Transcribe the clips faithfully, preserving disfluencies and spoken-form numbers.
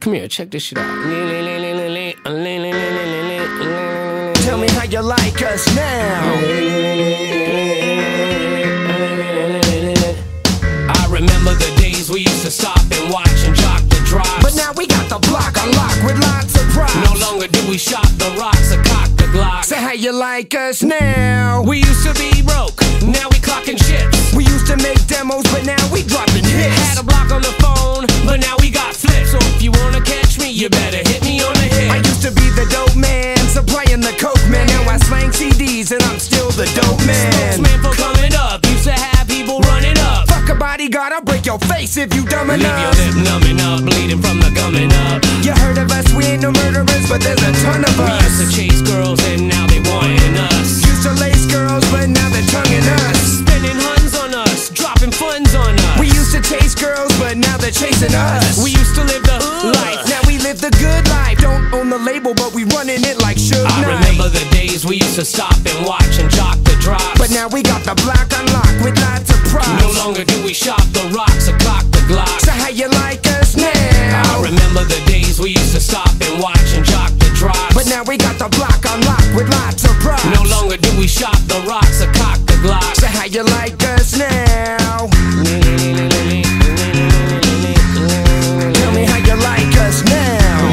Come here, check this shit out. Tell me how you like us now. I remember the days we used to stop and watch and jock the drive. But now we got the block unlocked with lots of props. No longer do we shop the rocks or cock the Glock. Say how you like us now. We used to be broke, now we clocking ships. We used to make demos, but now we dropping hits. Had a block on the phone, but now we got flips. So if you wanna catch me, you better hit me on the head. I used to be the dope man, supplying the coke man. Now I slang C Ds and I'm still the dope man. Spokesman for coming up, used to have people running up. Fuck a bodyguard, I'll break your face if you dumb enough. Leave your lip numbing up, bleeding from the gumming up. You heard of us, we ain't no murderers, but there's a ton of We us. used to chase girls and now they wanting us. Used to lace girls, but now they're tonguing us. Spending huns on us, dropping funds on us. We used to chase girls, but now they're chasing us. We used to live the hood life, Now we live the good life. Don't own the label, but we running it like Suge I Knight. remember the days we used to stop and watch and jock the drive. But now we got the block unlocked with lots of props. No longer do we shop the rocks or cock the Glock. So how you like us now? I remember the days we used to stop and watch and jock the drive. But now we got the block unlocked with lots of props. No longer do we shop the rocks or cock the Glock. So how you like us now? Tell me how you like us now.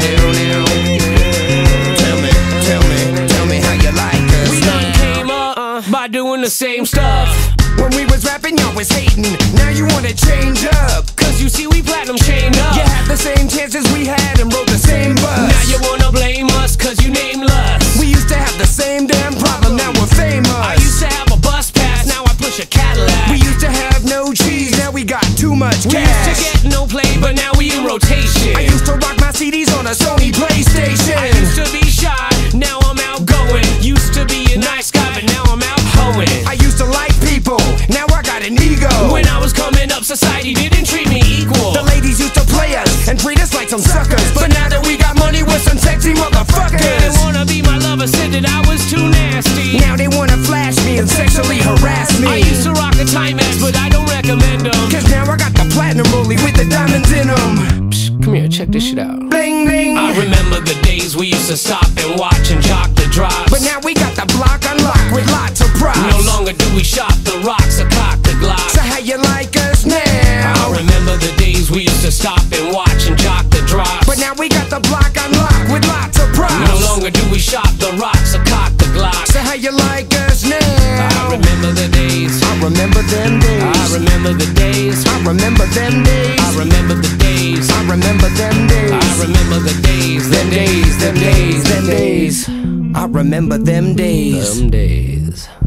Tell me, tell me, tell me how you like us We done came up by doing the same stuff. When we was rapping, y'all was hating. Now you wanna change up. Cause you see we platinum chained up. You had the same chances we had and rode the same bus. Now you wanna blame us cause you nameless. We used to have the same damn problem, now we're famous. I used to have a bus pass, now I push a Cadillac. We used to have no cheese, now we got too much We cash. used to get no play, but now we in rotation. I used to rock my C Ds on a Sony PlayStation. I used to be shy, now I'm outgoing. Used to be a nice guy, but now I'm out hoeing. I used to like people, now I got an ego. When I was coming up, society didn't treat me equal. The ladies used to play us and treat us like some suckers. But now that we got money, we're some sexy motherfuckers. Didn't wanna be my lover, said that I was too nasty. Now they wanna flash me and sexually harass me. I used to rock a Timex, but I don't recommend them. Cause now I got the platinum rollie with the diamonds in them. Come here, check this shit out. Bling, bling. I remember the days we used to stop and watch and jock the drives. But now we got the block unlocked with lots of props. No longer do we shop the rocks or cock the Glock. So how you like us now? I remember the days we used to stop and watch and jock the drives. But now we got the block unlocked with lots of props. No longer do we shop the rocks or cock the Glock. So how you like us now? I remember the days. I remember them days. I remember the days. I remember them days. I remember the days. I remember them days. I remember the days. Them days, them days, them days. I remember them days. Them days.